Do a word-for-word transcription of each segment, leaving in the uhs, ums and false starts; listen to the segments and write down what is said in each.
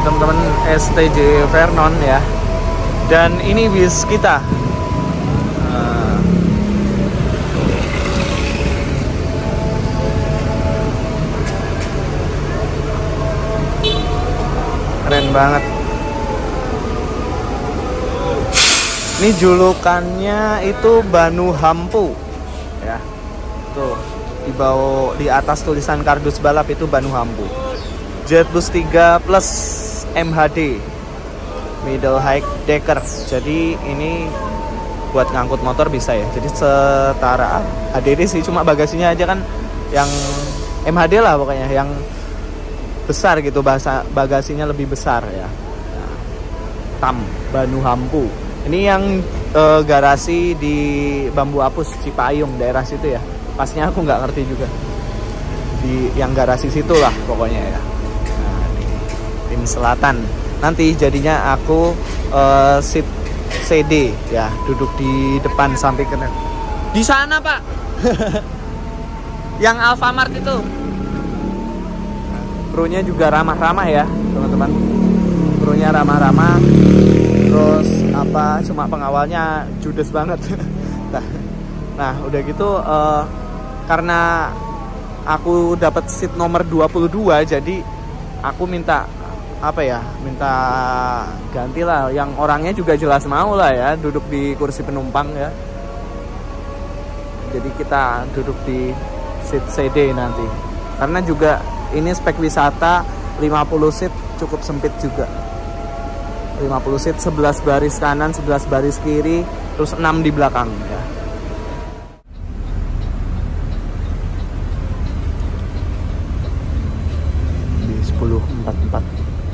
teman-teman S T J Vernon ya. Dan ini bis kita. Nah. Keren banget. Ini julukannya itu Banu Hampu ya. Tuh, di bawah di atas tulisan kardus balap itu Banu Hampu. Jetbus tiga plus M H D middle high decker. Jadi ini buat ngangkut motor bisa ya. Jadi setara H D D sih, cuma bagasinya aja kan yang M H D lah pokoknya, yang besar gitu, bahasa bagasinya lebih besar ya. Nah, Tam Banu Hampu. Ini yang e, garasi di Bambu Apus Cipayung daerah situ ya. Pasnya aku nggak ngerti juga. Di yang garasi situ lah pokoknya ya. Nah, tim selatan. Nanti jadinya aku e, seat C D ya, duduk di depan sampai kena. Di sana Pak. Yang Alfamart itu. Krunya juga ramah-ramah ya teman-teman. Krunya ramah-ramah. Terus apa, cuma pengawalnya judes banget. nah, nah udah gitu uh, karena aku dapat seat nomor dua puluh dua, jadi aku minta apa ya, minta ganti lah, yang orangnya juga jelas mau lah ya duduk di kursi penumpang ya. Jadi kita duduk di seat C D nanti, karena juga ini spek wisata lima puluh seat, cukup sempit juga. lima puluh seat, sebelas baris kanan, sebelas baris kiri, terus enam di belakang ya. Di sepuluh empat puluh empat.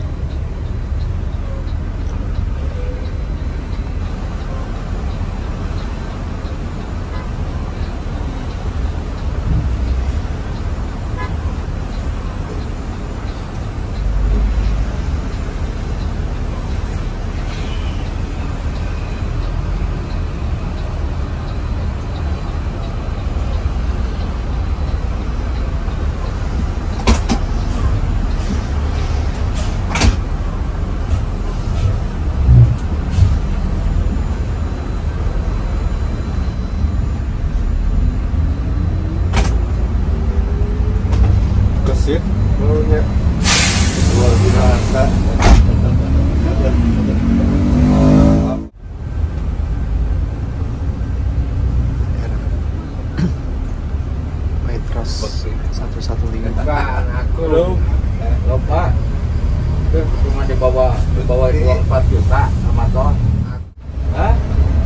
Sip, baunya luar biasa. Metros satu satu lima. Kan aku lo, lo Pak, itu cuma dibawa dibawa uang empat juta sama toh. Hah?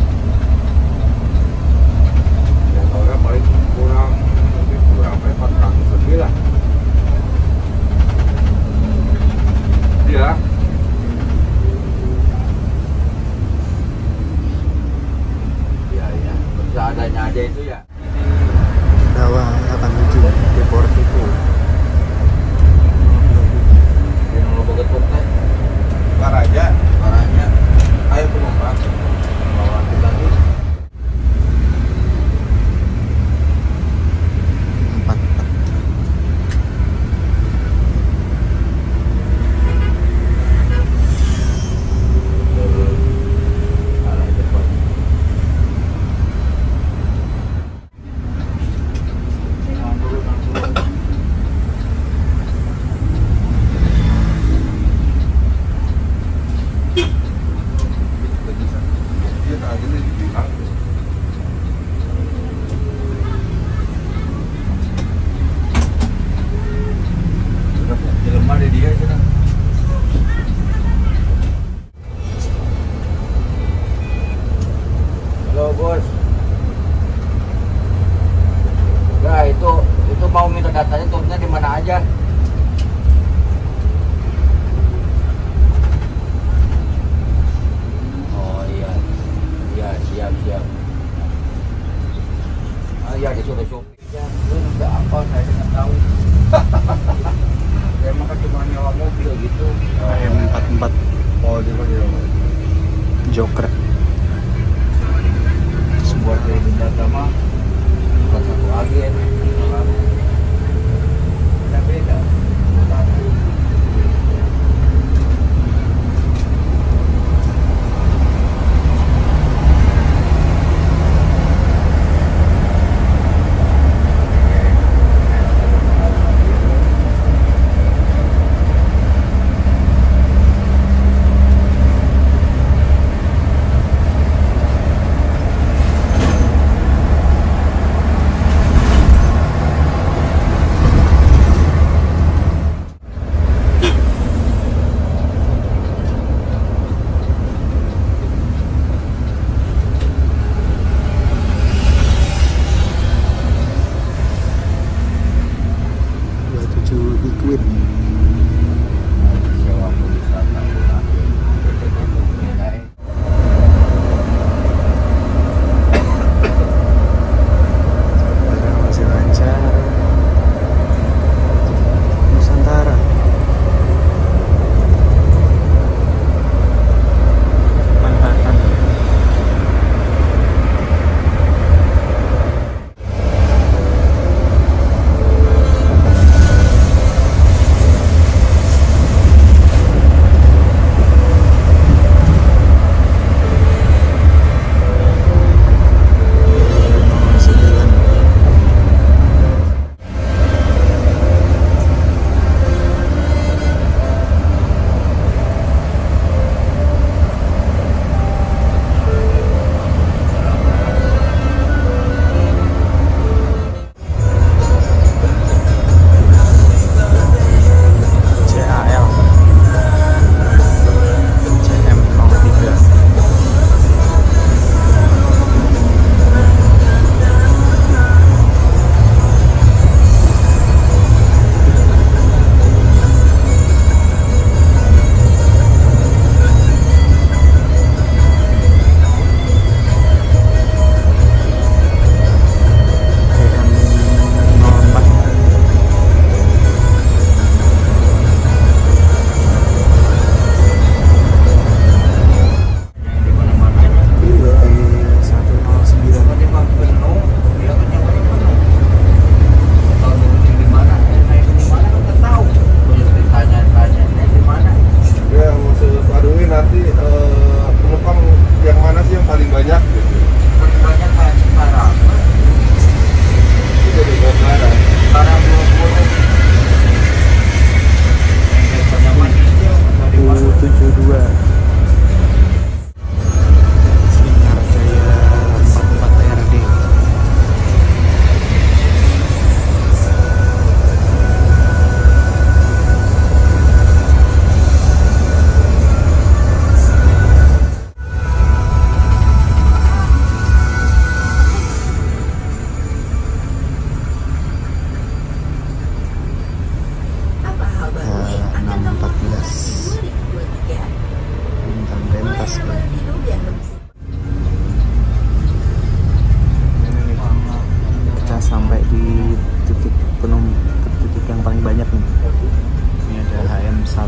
Ya kalau paling kurang lebih kurang empat ratus lebih lah. Ya. Ya ya, seadanya aja itu ya. Bawah akan menuju Deportivo. Yang lo beget beget. Baraja, Baraja. Ayo penumpang. Bawa kita lagi. empat empat.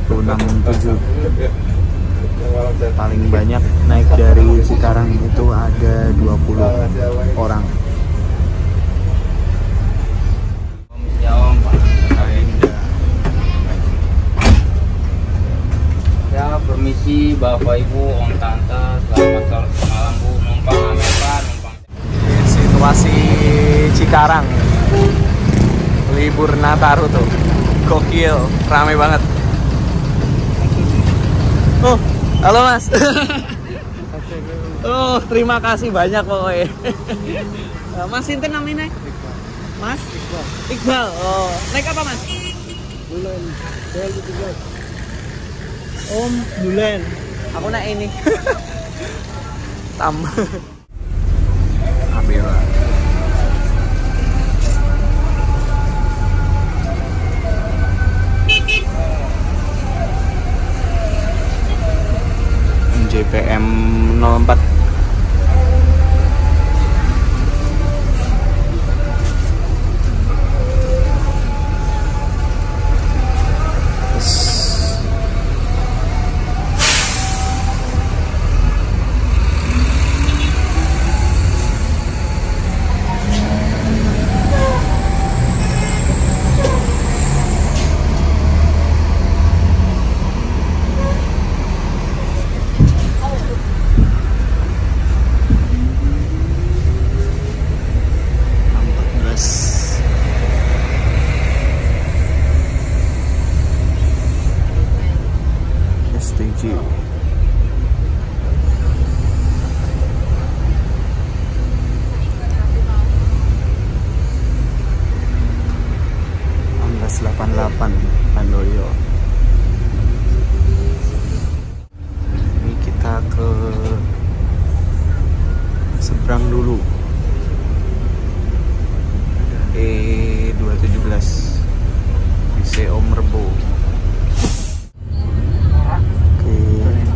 satu enam tujuh. Paling banyak naik dari Cikarang itu ada dua puluh orang. Ya, permisi Bapak Ibu, Om Tante, selamat malam Bu, numpang apa numpang. Situasi Cikarang libur Nataru tuh gokil, rame banget. Oh, halo Mas. Oh, terima kasih banyak pokoknya. Mas Sinten namanya? Mas Iqbal. Iqbal. Oh, naik apa Mas? Bulan. Om Bulan. Aku naik ini. Tam. Ambil. J P M nol empat. S T J. enam belas delapan puluh delapan Pandoyo. Ini kita ke seberang dulu. E dua tujuh belas di Om Rebo. Oke.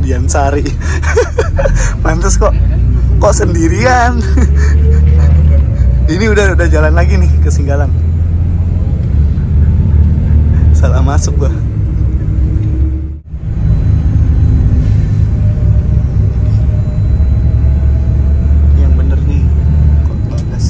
Dian Sari. Pantes kok kok sendirian. Ini udah udah jalan lagi nih ke Singgalang. Salah masuk gua. Yang bener nih kok bagas.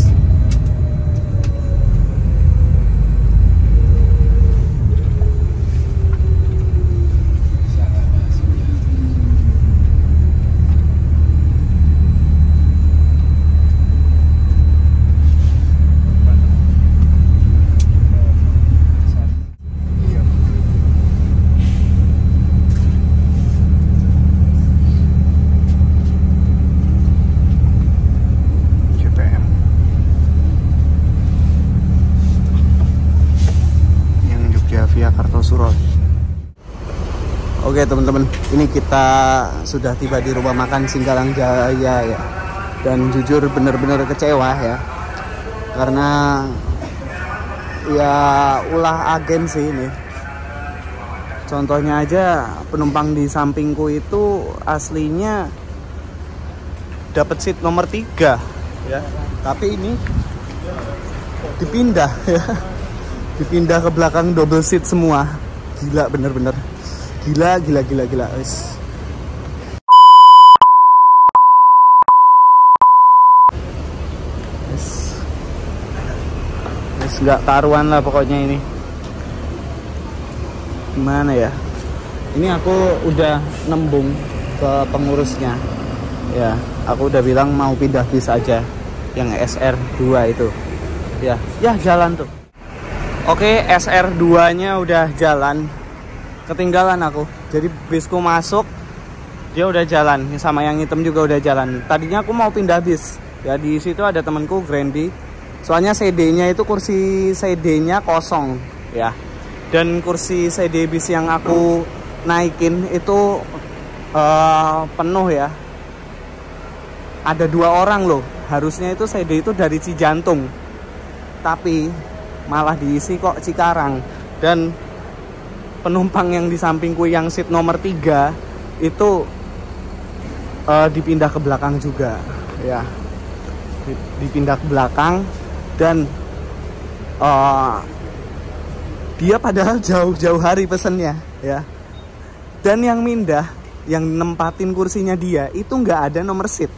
Oke teman-teman, ini kita sudah tiba di rumah makan Singgalang Jaya ya. Dan jujur bener-bener kecewa ya. Karena ya ulah agen sih ini. Contohnya aja penumpang di sampingku itu aslinya dapat seat nomor tiga ya. Tapi ini dipindah ya. Dipindah ke belakang double seat semua. Gila bener-bener. Gila, gila, gila, gila, wis. Wis. Wis nggak taruhan lah pokoknya ini. Gimana ya? Ini aku udah nembung ke pengurusnya. Ya, aku udah bilang mau pindah bis aja yang S R dua itu. Ya, ya jalan tuh. Oke, S R dua-nya udah jalan. Ketinggalan aku, jadi bisku masuk, dia udah jalan, sama yang hitam juga udah jalan. Tadinya aku mau pindah bis, ya di situ ada temanku Grandi. Soalnya C D-nya itu kursi C D-nya kosong, ya. Dan kursi C D bis yang aku naikin itu uh, penuh ya. Ada dua orang loh, harusnya itu C D itu dari Cijantung, tapi malah diisi kok Cikarang. Dan penumpang yang di sampingku yang seat nomor tiga itu uh, dipindah ke belakang juga ya, dipindah ke belakang. Dan uh, dia padahal jauh-jauh hari pesennya ya. Dan yang mindah, yang nempatin kursinya dia itu nggak ada nomor seat.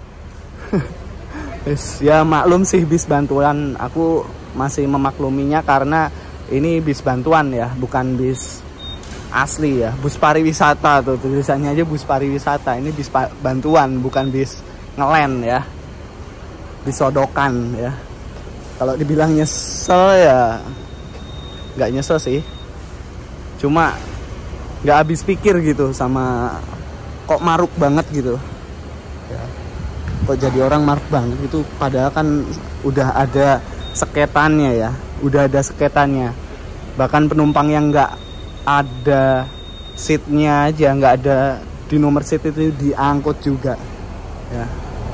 Ya maklum sih, bis bantuan, aku masih memakluminya karena ini bis bantuan ya, bukan bis asli ya. Bus pariwisata tuh tulisannya aja, bus pariwisata. Ini bis bantuan, bukan bis ngelen ya, bis sodokan ya. Kalau dibilang nyesel ya nggak nyesel sih, cuma nggak habis pikir gitu sama kok maruk banget gitu ya. Kok jadi orang maruk banget gitu, padahal kan udah ada seketannya ya, udah ada seketannya. Bahkan penumpang yang nggak ada seatnya aja, nggak ada di nomor seat itu diangkut juga ya.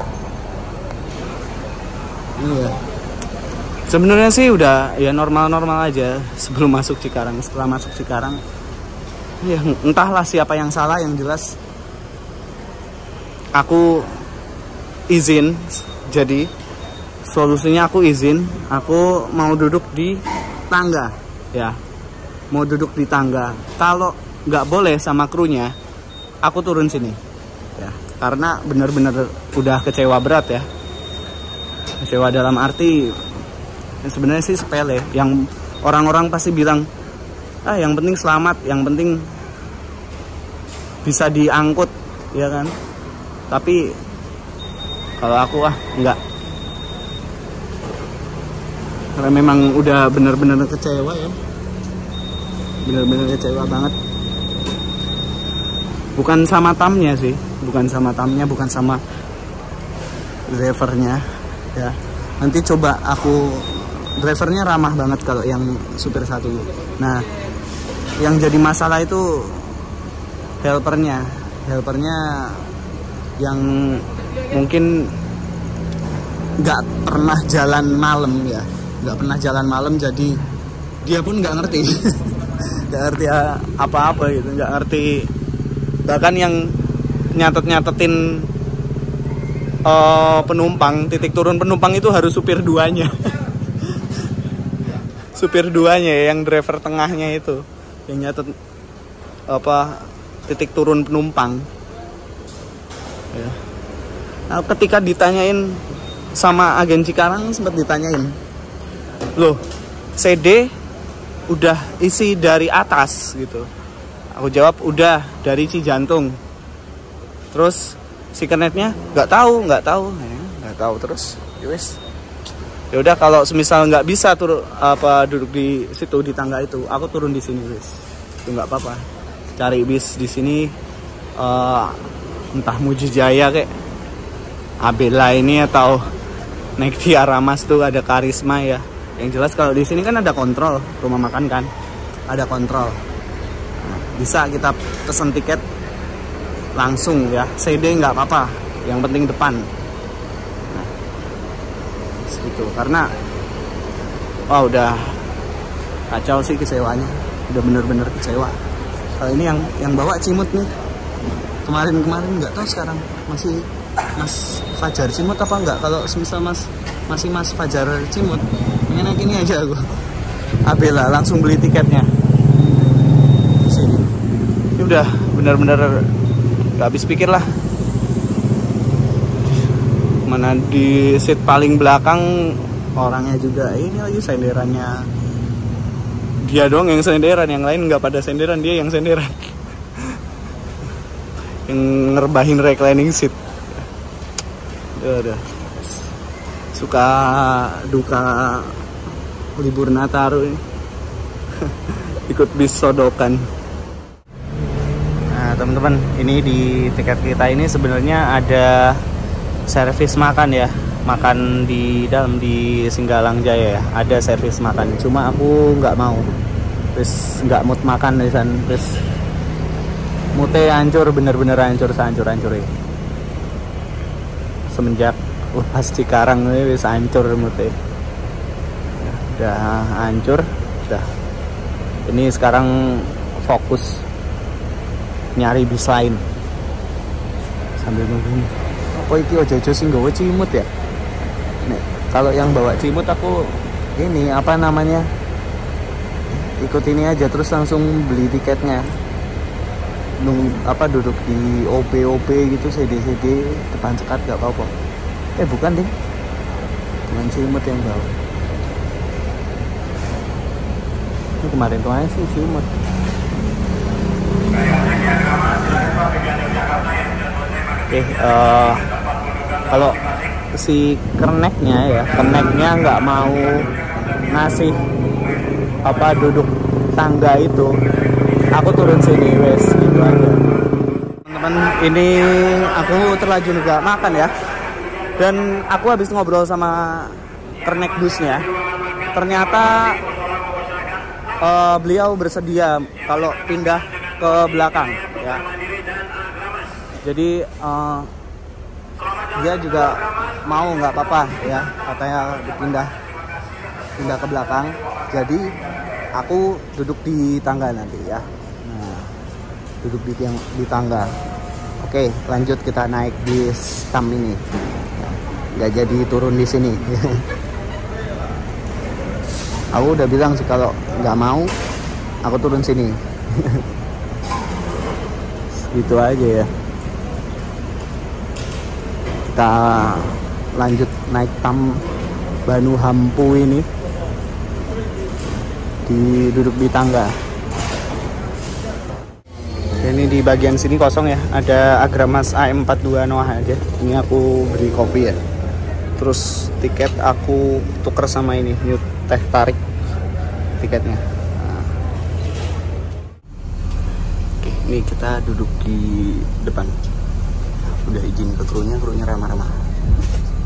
Iya, sebenarnya sih udah ya normal-normal aja sebelum masuk Cikarang. Setelah masuk Cikarang ya entahlah siapa yang salah, yang jelas aku izin. Jadi solusinya aku izin, aku mau duduk di tangga ya, mau duduk di tangga. Kalau nggak boleh sama krunya, aku turun sini ya, karena bener-bener udah kecewa berat ya. Kecewa dalam arti sebenarnya sih sepele, yang orang-orang pasti bilang ah yang penting selamat, yang penting bisa diangkut ya kan. Tapi kalau aku ah enggak, karena memang udah bener-bener kecewa ya, bener-bener kecewa banget. Bukan sama tamnya sih, bukan sama tamnya, bukan sama drivernya ya. Nanti coba aku, drivernya ramah banget kalau yang supir satu. Nah yang jadi masalah itu helpernya, helpernya yang mungkin nggak pernah jalan malam ya, nggak pernah jalan malam, jadi dia pun nggak ngerti nggak ngerti apa-apa gitu, nggak ngerti. Bahkan yang nyatet-nyatetin uh, penumpang, titik turun penumpang itu harus supir duanya. Supir duanya ya, yang driver tengahnya itu yang nyatet apa titik turun penumpang ya. Nah, ketika ditanyain sama agen Cikarang, sempat ditanyain, loh C D udah isi dari atas gitu. Aku jawab udah dari Cijantung. Terus si kernetnya nggak tahu, nggak tahu, nggak tahu terus. Yowes. Ya udah kalau semisal nggak bisa turun apa duduk di situ di tangga itu, aku turun di sini wes. Itu nggak apa-apa. Cari bis di sini, uh, entah Mujijaya kayak Abela ini atau naik Tiara Mas tuh ada Karisma ya. Yang jelas kalau di sini kan ada kontrol rumah makan kan, ada kontrol. Nah, bisa kita pesen tiket langsung ya, C D nggak apa-apa, yang penting depan. Nah, itu karena wah udah kacau sih kecewanya, udah bener-bener kecewa. Kalau ini yang yang bawa Cimut nih, kemarin-kemarin nggak tahu sekarang masih Mas Fajar Cimut apa enggak. Kalau semisal Mas masih Mas Fajar Cimut, pengen naik ini aja aku. Abela langsung beli tiketnya. Sini. Ini udah bener-bener gak habis pikir lah. Mana di seat paling belakang orangnya juga ini lagi senderannya. Dia doang yang senderan, yang lain nggak pada senderan, dia yang senderan. Yang ngerbahin reclining seat. Udah, suka duka libur Nataru ini. Ikut bis sodokan. Nah teman-teman, ini di tiket kita ini sebenarnya ada servis makan ya, makan di dalam di Singgalang Jaya ya, ada servis makan. Cuma aku nggak mau, terus nggak mood makan di sana, terus mute hancur, bener-bener hancur, sehancur-hancur ya. Semenjak uh, pas Cikarang ini bisa hancur mute, ya, udah hancur, udah. Ini sekarang fokus nyari bis lain sambil nunggu. Oh iki ojo-ojo sing gawe Cimut ya. Nih, kalau yang bawa Cimut aku ini apa namanya? Ikut ini aja terus langsung beli tiketnya. Nung apa duduk di O P O P gitu, C D C D depan sekat gak apa-apa. Eh bukan deh. Bukan Cimut yang bawa. Ini kemarin-kemarin sih Cimut. Oke, okay, uh, kalau si keneknya ya, keneknya nggak mau ngasih apa duduk tangga itu, aku turun sini wes gitu aja. Teman-teman, ini aku terlanjur nggak makan ya, dan aku habis ngobrol sama kernek busnya, ternyata uh, beliau bersedia kalau pindah ke belakang ya. Jadi uh, dia juga mau nggak apa-apa ya, katanya dipindah pindah ke belakang. Jadi aku duduk di tangga nanti ya. Nah, duduk di tiang di tangga. Oke, lanjut kita naik di stam ini. Nggak jadi turun di sini. Aku udah bilang sih kalau nggak mau, aku turun sini. Gitu aja ya. Kita lanjut naik tam Banu Hampu ini, di duduk di tangga. Ini di bagian sini kosong ya, ada Agramas A M empat dua Noah aja. Ini aku beri kopi ya. Terus tiket aku tuker sama ini New Teh Tarik tiketnya. Nah. Oke, ini kita duduk di depan. Udah izin ke krunya, krunya ramah-ramah.